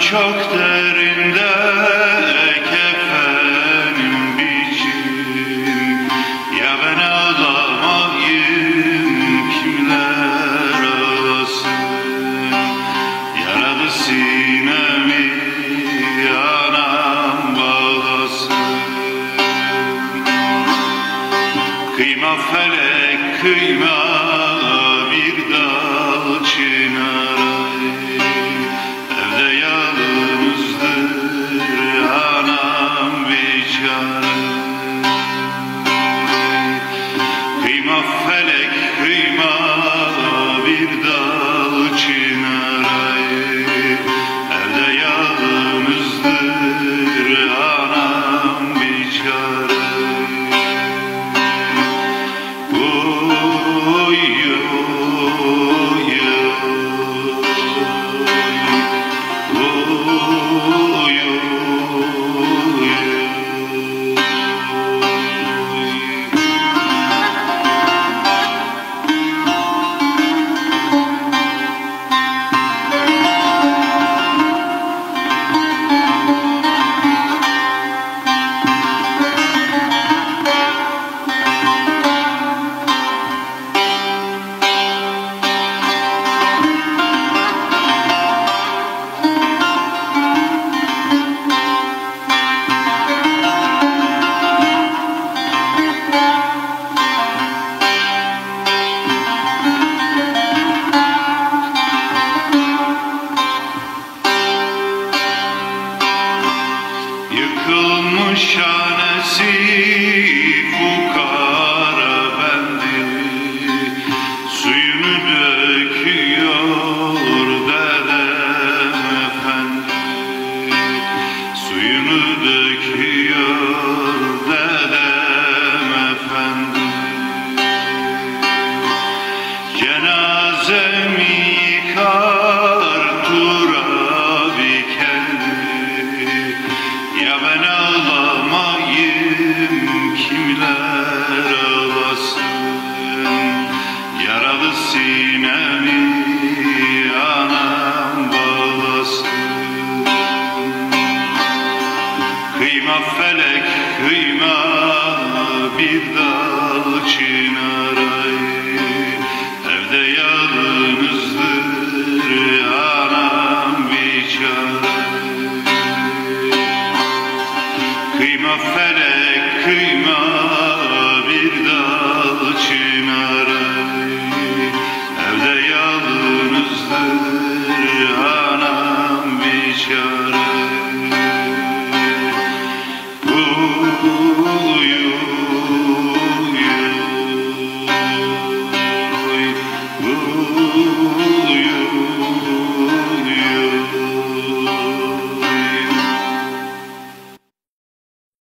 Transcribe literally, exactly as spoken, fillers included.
çok derinde kefenim biçim, ya ben ağlamayım kimler ağlasın. Yaralı sinemi anam bağlasın. Kıyma felek kıyma bir dal çınara, evde yalnızdır anam biçare. Kıyma felek kıyma bir dal çınara, evde yalnızdır anam biçare. Oy, oy, oy, oy, yıkılmış hanesi fukara bendi, suyunu döküyor dedem efendi, suyunu döküyor dedem efendi. Cenazemi yıkar turabi kendi, ya ben ağlamayım kimler ağlasın. Yaralı sinemi anam bağlasın. Kıyma felek kıyma bir dal çınara, evde yalnızdır anam biçare. Kıyma felek kıyma bir dal çınara, evde yalnızdır anam biçare.